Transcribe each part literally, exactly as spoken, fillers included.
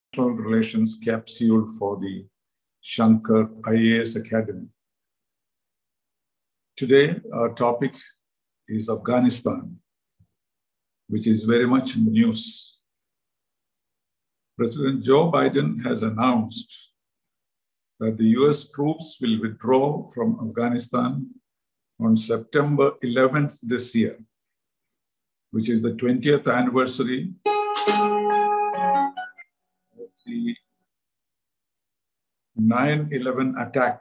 International Relations capsule for the Shankar I A S Academy. Today, our topic is Afghanistan, which is very much in the news. President Joe Biden has announced that the U S troops will withdraw from Afghanistan on September eleventh this year, which is the twentieth anniversary of the nine eleven attack,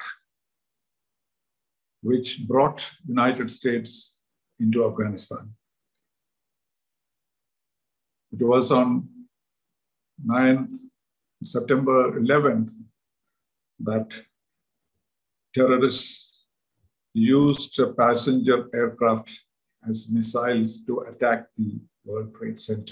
which brought the United States into Afghanistan. It was on September eleventh that terrorists used a passenger aircraft as missiles to attack the World Trade Center.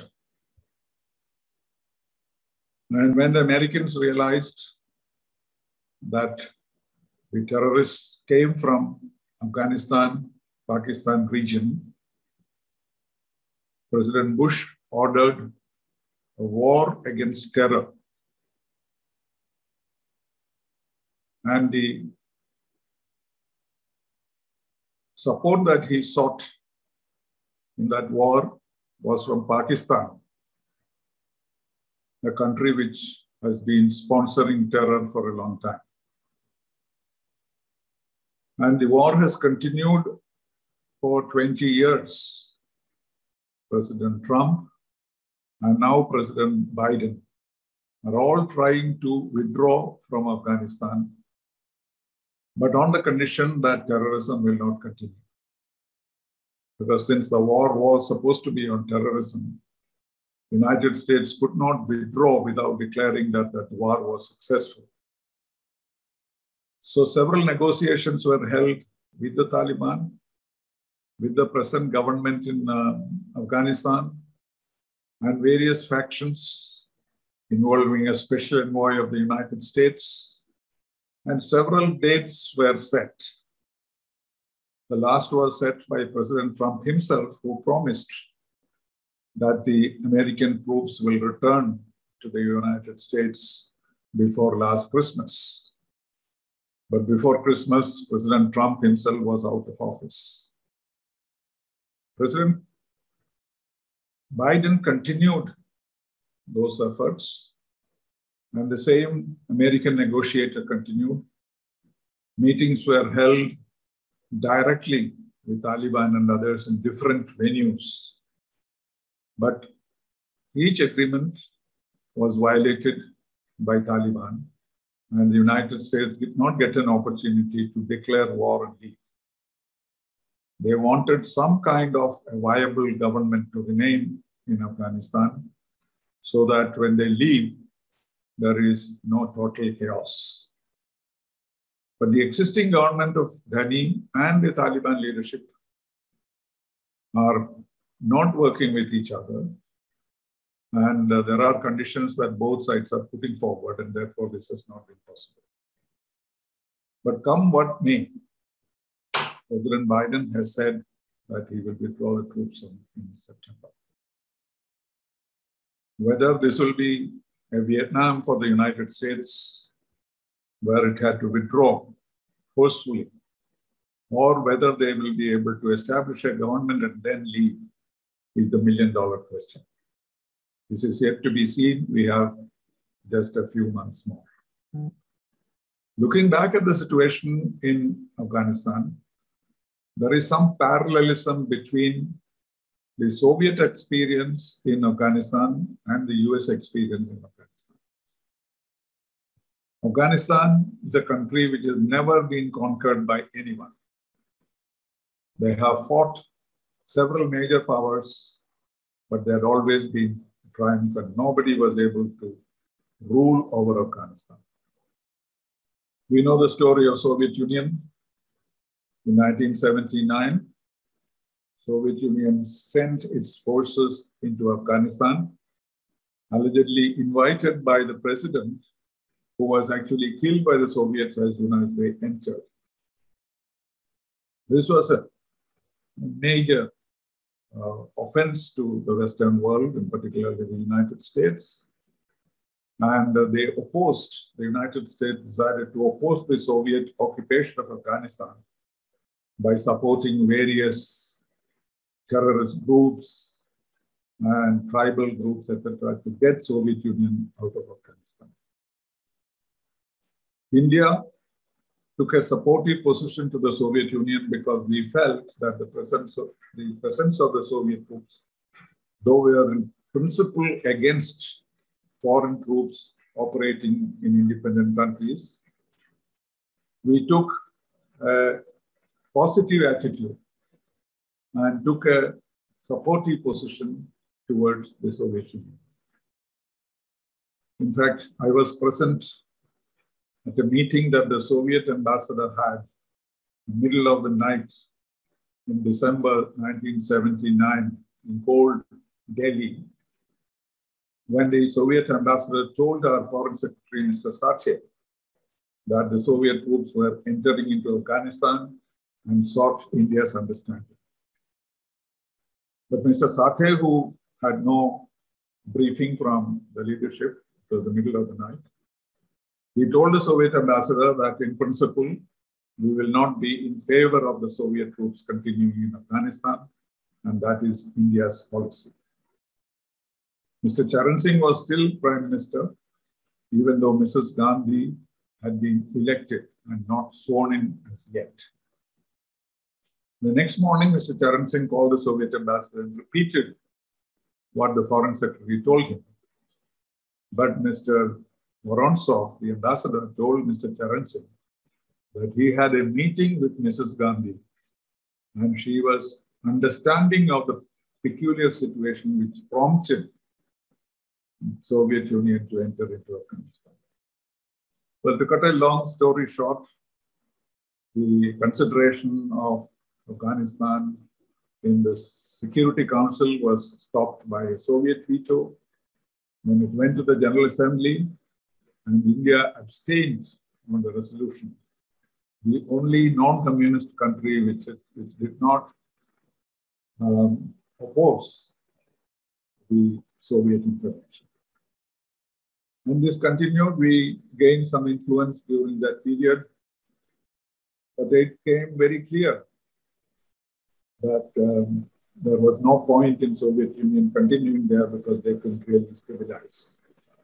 And when the Americans realized that the terrorists came from Afghanistan, Pakistan region, President Bush ordered a war against terror. And the support that he sought in that war was from Pakistan, a country which has been sponsoring terror for a long time. And the war has continued for twenty years. President Trump and now President Biden are all trying to withdraw from Afghanistan, but on the condition that terrorism will not continue. Because since the war was supposed to be on terrorism, the United States could not withdraw without declaring that that war was successful. So several negotiations were held with the Taliban, with the present government in uh, Afghanistan, and various factions involving a special envoy of the United States, and several dates were set. The last was set by President Trump himself, who promised that the American troops will return to the United States before last Christmas. But before Christmas, President Trump himself was out of office. President Biden continued those efforts, and the same American negotiator continued. Meetings were held directly with Taliban and others in different venues. But each agreement was violated by Taliban, and the United States did not get an opportunity to declare war and leave. They wanted some kind of a viable government to remain in Afghanistan so that when they leave, there is no total chaos. But the existing government of Ghani and the Taliban leadership are not working with each other. And uh, there are conditions that both sides are putting forward, and therefore this has not been possible. But come what may, President Biden has said that he will withdraw the troops in, in September. Whether this will be a Vietnam for the United States, where it had to withdraw forcefully, or whether they will be able to establish a government and then leave, is the million dollar question. This is yet to be seen. We have just a few months more. Mm. Looking back at the situation in Afghanistan, there is some parallelism between the Soviet experience in Afghanistan and the U S experience in Afghanistan. Afghanistan is a country which has never been conquered by anyone. They have fought several major powers, but there had always been triumph, and nobody was able to rule over Afghanistan. We know the story of Soviet Union. In nineteen seventy-nine, Soviet Union sent its forces into Afghanistan, allegedly invited by the president, who was actually killed by the Soviets as soon as they entered. This was a major uh, offense to the Western world, in particular the United States. And uh, they opposed, the United States decided to oppose the Soviet occupation of Afghanistan by supporting various terrorist groups and tribal groups, et cetera, to get Soviet Union out of Afghanistan. India took a supportive position to the Soviet Union because we felt that the presence of the presence of the Soviet troops, though we are in principle against foreign troops operating in independent countries, we took a positive attitude and took a supportive position towards the Soviet Union. In fact, I was present at a meeting that the Soviet ambassador had in the middle of the night in December nineteen seventy-nine in cold Delhi, when the Soviet ambassador told our Foreign Secretary, Mister Sathe, that the Soviet troops were entering into Afghanistan and sought India's understanding. But Mister Sathe, who had no briefing from the leadership, it was the middle of the night, he told the Soviet ambassador that in principle, we will not be in favor of the Soviet troops continuing in Afghanistan, and that is India's policy. Mister Charan Singh was still Prime Minister, even though Missus Gandhi had been elected and not sworn in as yet. The next morning, Mister Charan Singh called the Soviet ambassador and repeated what the Foreign Secretary told him. But Mister Vorontsov, the ambassador, told Mister Charan Singh that he had a meeting with Missus Gandhi and she was understanding of the peculiar situation which prompted the Soviet Union to enter into Afghanistan. Well, to cut a long story short, the consideration of Afghanistan in the Security Council was stopped by a Soviet veto. When it went to the General Assembly and India abstained on the resolution, the only non-communist country which, which did not um, oppose the Soviet intervention. And this continued. We gained some influence during that period, but it became very clear that um, there was no point in Soviet Union continuing there because they couldn't really stabilize.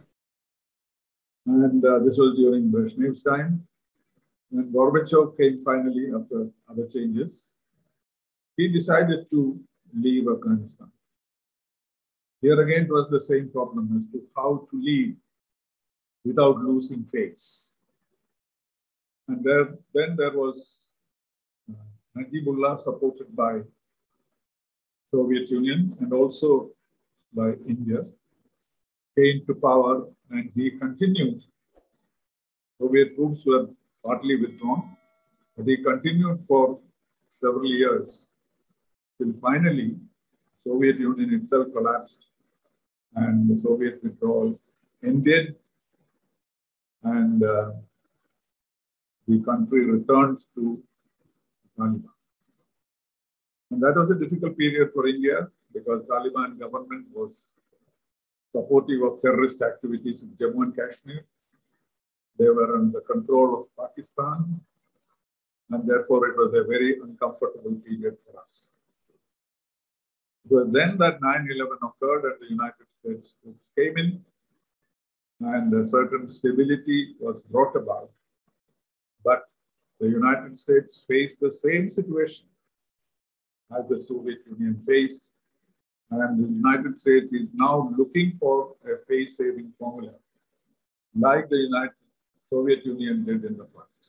And uh, this was during Brezhnev's time. When Gorbachev came finally after other changes, he decided to leave Afghanistan. Here again, it was the same problem as to how to leave without losing face. And there, then there was uh, Najibullah, supported by Soviet Union and also by India, came to power, and he continued. Soviet troops were partly withdrawn, but he continued for several years till finally Soviet Union itself collapsed and the Soviet withdrawal ended, and uh, the country returned to Taliban. And that was a difficult period for India because Taliban government was supportive of terrorist activities in Jammu and Kashmir. They were under control of Pakistan, and therefore it was a very uncomfortable period for us. It was then that nine eleven occurred and the United States troops came in, and a certain stability was brought about. But the United States faced the same situation as the Soviet Union faced, and the United States is now looking for a face-saving formula, like the United Soviet Union did in the past.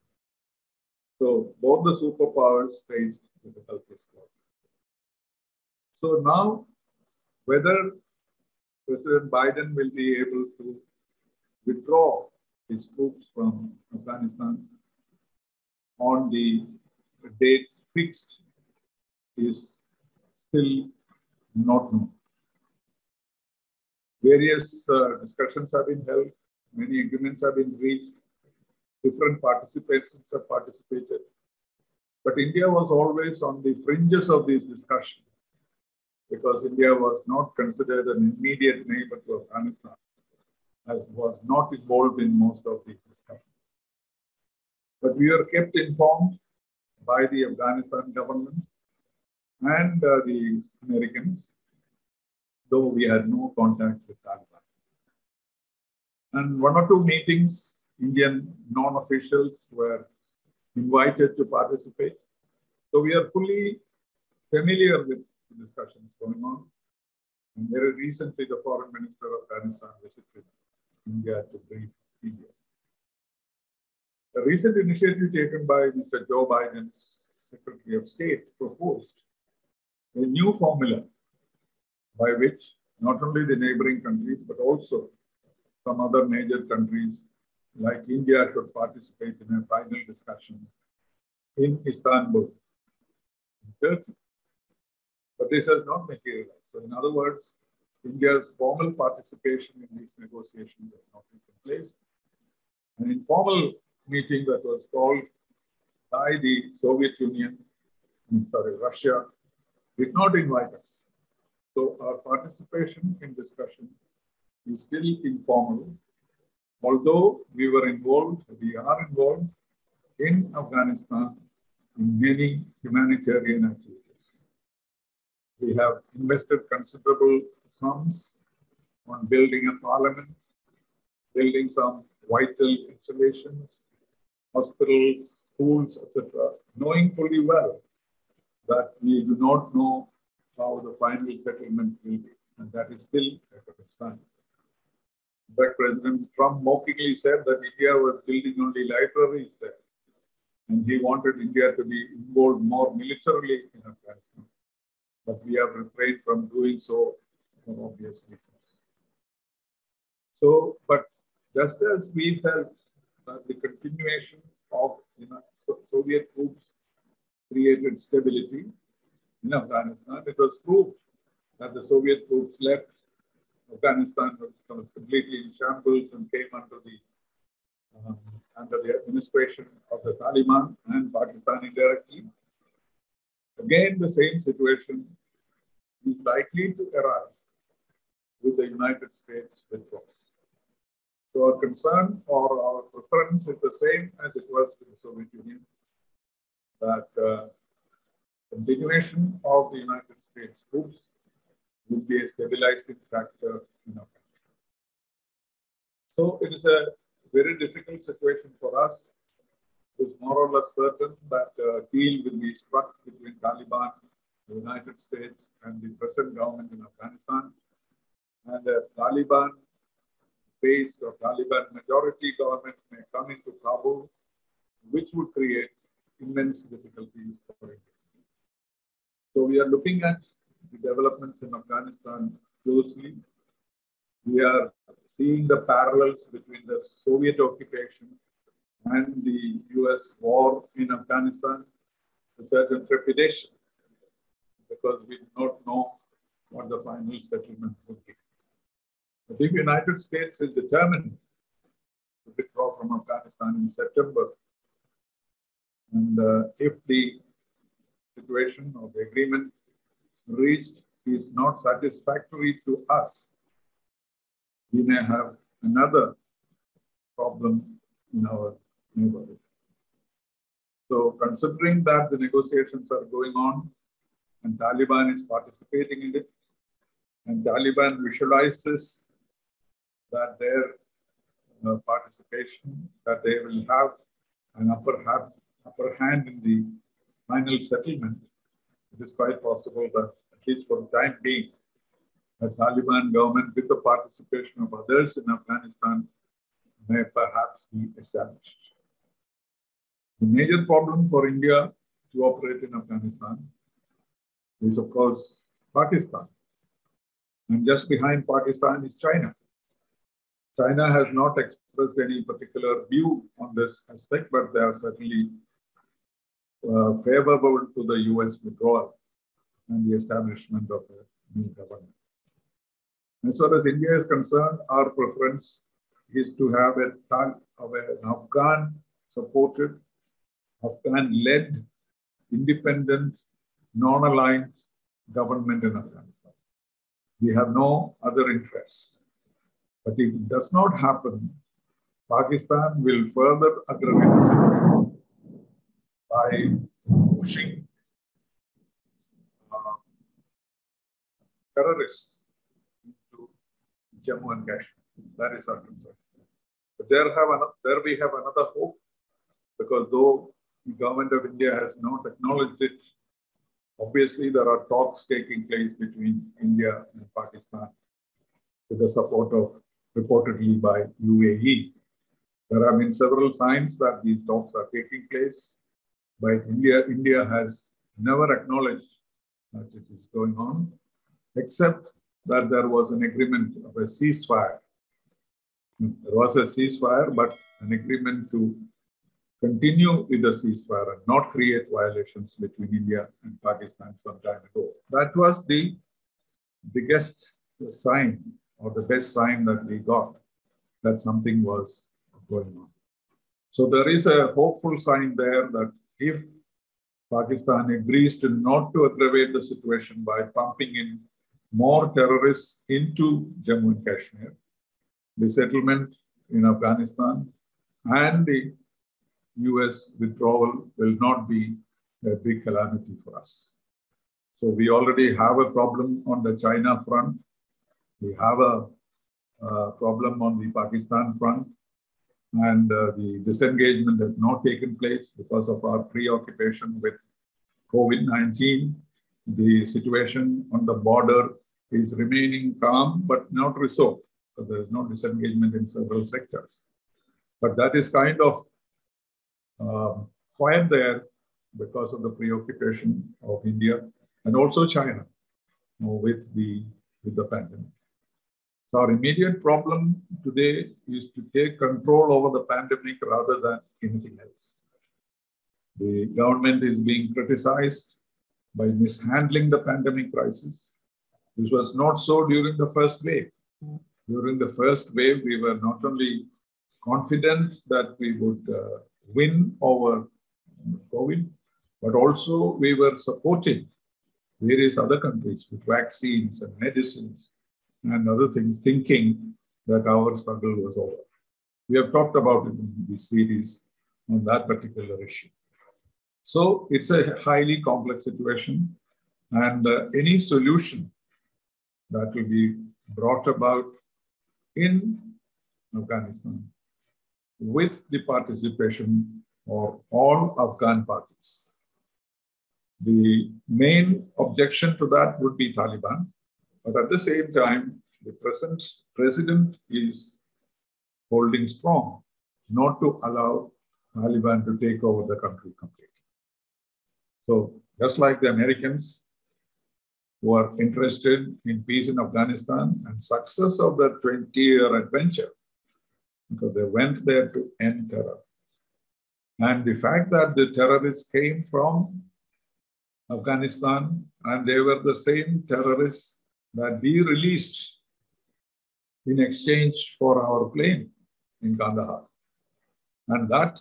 So both the superpowers faced difficulties. So now, whether President Biden will be able to withdraw his troops from Afghanistan on the date fixed is still not known. Various uh, discussions have been held, many agreements have been reached, different participants have participated. But India was always on the fringes of these discussions because India was not considered an immediate neighbor to Afghanistan. has, was not involved in most of these discussions. But we were kept informed by the Afghanistan government and uh, the Americans, though we had no contact with Taliban. And one or two meetings, Indian non-officials were invited to participate. So we are fully familiar with the discussions going on. And very recently, the Foreign Minister of Afghanistan visited India to brief India. A recent initiative taken by Mister Joe Biden's Secretary of State proposed a new formula by which not only the neighboring countries, but also some other major countries like India should participate in a final discussion in Istanbul, in Turkey. But this has not materialized. So in other words, India's formal participation in these negotiations has not taken place. An informal meeting that was called by the Soviet Union, sorry, Russia, did not invite us. So our participation in discussion is still informal. Although we were involved, we are involved in Afghanistan in many humanitarian activities. We have invested considerable sums on building a parliament, building some vital installations, hospitals, schools, et cetera, knowing fully well that we do not know how the final settlement will be, and that is still at its time. But President Trump mockingly said that India was building only libraries there, and he wanted India to be involved more militarily in Afghanistan. But we have refrained from doing so for obvious reasons. So, but just as we felt that the continuation of you know, Soviet troops created stability in Afghanistan, it was proved that the Soviet troops left Afghanistan was completely in shambles and came under the um, under the administration of the Taliban and Pakistan indirectly. Again, the same situation is likely to arise with the United States withdrawals. So our concern or our preference is the same as it was with the Soviet Union, that uh, continuation of the United States troops will be a stabilizing factor in our country. So it is a very difficult situation for us. It is more or less certain that a deal will be struck between Taliban, the United States, and the present government in Afghanistan. And the Taliban-based or Taliban majority government may come into Kabul, which would create immense difficulties for India. So we are looking at the developments in Afghanistan closely. We are seeing the parallels between the Soviet occupation and the U S war in Afghanistan with certain trepidation, because we do not know what the final settlement would be. But if the United States is determined to withdraw from Afghanistan in September, and uh, if the situation or the agreement reached is not satisfactory to us, we may have another problem in our neighborhood. So considering that the negotiations are going on and Taliban is participating in it, and Taliban visualizes that their uh, participation, that they will have an upper, have, upper hand in the final settlement, it is quite possible that, at least for the time being, the Taliban government, with the participation of others in Afghanistan, may perhaps be established. The major problem for India to operate in Afghanistan is, of course, Pakistan. And just behind Pakistan is China. China has not expressed any particular view on this aspect, but they are certainly uh, favorable to the U S withdrawal and the establishment of a new government. As far as India is concerned, our preference is to have a, of an Afghan-supported, Afghan-led, independent, non-aligned government in Afghanistan. We have no other interests. But if it does not happen, Pakistan will further aggravate the situation by pushing uh, terrorists into Jammu and Kashmir. That is our concern. But there, have another, there we have another hope, because though the government of India has not acknowledged it, obviously there are talks taking place between India and Pakistan with the support of, reportedly, by U A E. There have been several signs that these talks are taking place, but India, India has never acknowledged that it is going on, except that there was an agreement of a ceasefire. There was a ceasefire, but an agreement to continue with the ceasefire and not create violations between India and Pakistan some time ago. That was the biggest sign, or the best sign that we got, that something was going on. So there is a hopeful sign there that if Pakistan agrees to not to aggravate the situation by pumping in more terrorists into Jammu and Kashmir, the settlement in Afghanistan and the U S withdrawal will not be a big calamity for us. So we already have a problem on the China front. We have a, a problem on the Pakistan front, and uh, the disengagement has not taken place because of our preoccupation with COVID nineteen. The situation on the border is remaining calm, but not resolved. So there is no disengagement in several sectors. But that is kind of um, quiet there because of the preoccupation of India and also China, you know, with the, with the pandemic. So our immediate problem today is to take control over the pandemic rather than anything else. The government is being criticized by mishandling the pandemic crisis. This was not so during the first wave. During the first wave, we were not only confident that we would uh, win over COVID, but also we were supporting various other countries with vaccines and medicines and other things, thinking that our struggle was over. We have talked about it in this series on that particular issue. So it's a highly complex situation, and uh, any solution that will be brought about in Afghanistan with the participation of all Afghan parties. The main objection to that would be Taliban, but at the same time, the present president is holding strong not to allow Taliban to take over the country completely. So just like the Americans who are interested in peace in Afghanistan and success of the twenty-year adventure, because they went there to end terror. And the fact that the terrorists came from Afghanistan and they were the same terrorists that we released in exchange for our plane in Kandahar. And that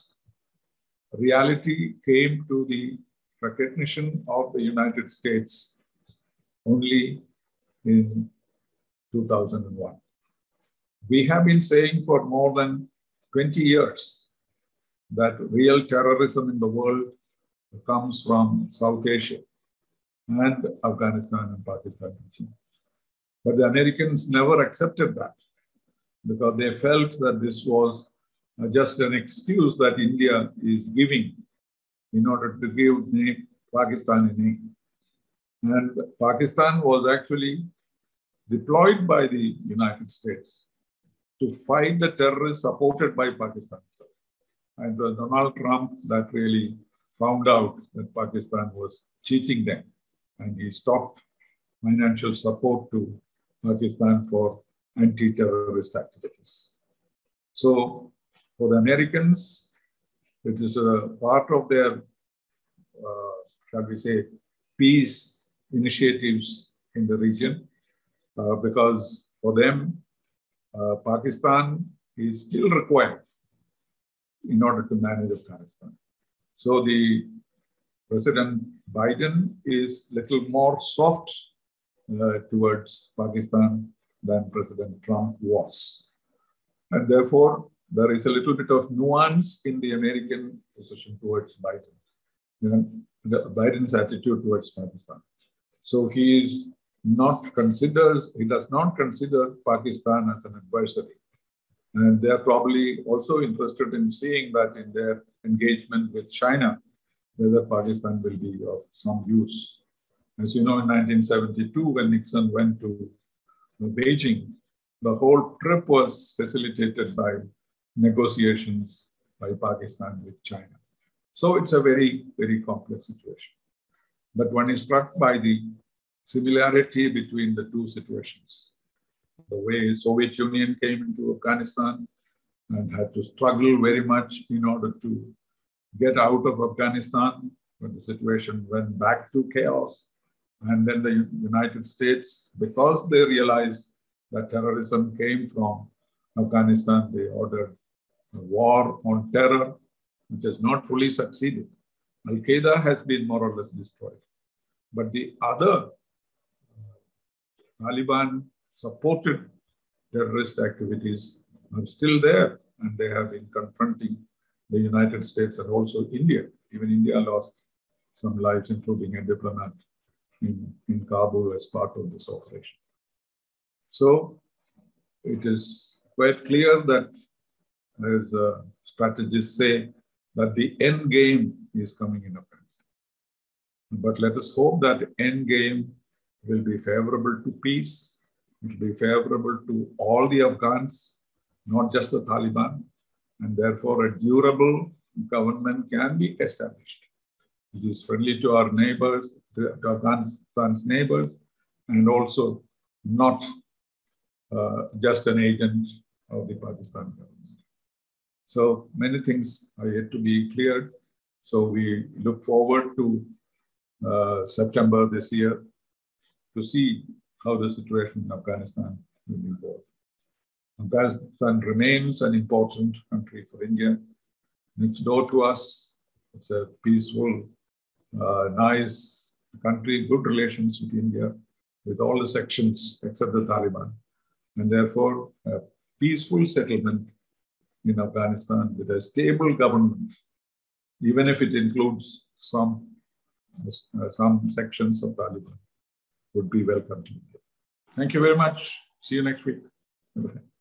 reality came to the recognition of the United States only in two thousand one. We have been saying for more than twenty years that real terrorism in the world comes from South Asia and Afghanistan and Pakistan and China. But the Americans never accepted that because they felt that this was just an excuse that India is giving in order to give name, Pakistan a name. And Pakistan was actually deployed by the United States to fight the terrorists supported by Pakistan itself. And it was Donald Trump that really found out that Pakistan was cheating them, and he stopped financial support to Pakistan for anti-terrorist activities. So for the Americans, it is a part of their, uh, shall we say, peace initiatives in the region, uh, because for them, uh, Pakistan is still required in order to manage Afghanistan. So the President Biden is a little more soft uh, towards Pakistan than President Trump was. And therefore, there is a little bit of nuance in the American position towards Biden, you know, the Biden's attitude towards Pakistan. So he is not considers, he does not consider Pakistan as an adversary. And they're probably also interested in seeing that in their engagement with China, whether Pakistan will be of some use. As you know, in nineteen seventy-two, when Nixon went to Beijing, the whole trip was facilitated by negotiations by Pakistan with China. So it's a very, very complex situation. But one is struck by the similarity between the two situations. The way Soviet Union came into Afghanistan and had to struggle very much in order to get out of Afghanistan when the situation went back to chaos. And then the United States, because they realized that terrorism came from Afghanistan, they ordered a war on terror, which has not fully succeeded. Al-Qaeda has been more or less destroyed. But the other Taliban supported terrorist activities are still there, and they have been confronting the United States and also India. Even India lost some lives, including a diplomat in, in Kabul as part of this operation. So it is quite clear that, as uh, strategists say, that the end game is coming in Afghanistan. But let us hope that the end game will be favorable to peace. It will be favorable to all the Afghans, not just the Taliban, and therefore a durable government can be established. It is friendly to our neighbors, to Afghanistan's neighbors, and also not uh, just an agent of the Pakistan government. So many things are yet to be cleared. So we look forward to uh, September this year to see how the situation in Afghanistan will evolve. Afghanistan remains an important country for India. Next door to us, it's a peaceful, uh, nice country, good relations with India, with all the sections except the Taliban. And therefore, a peaceful settlement in Afghanistan with a stable government, even if it includes some, uh, some sections of Taliban, would be welcome to India. Thank you very much. See you next week. Bye-bye.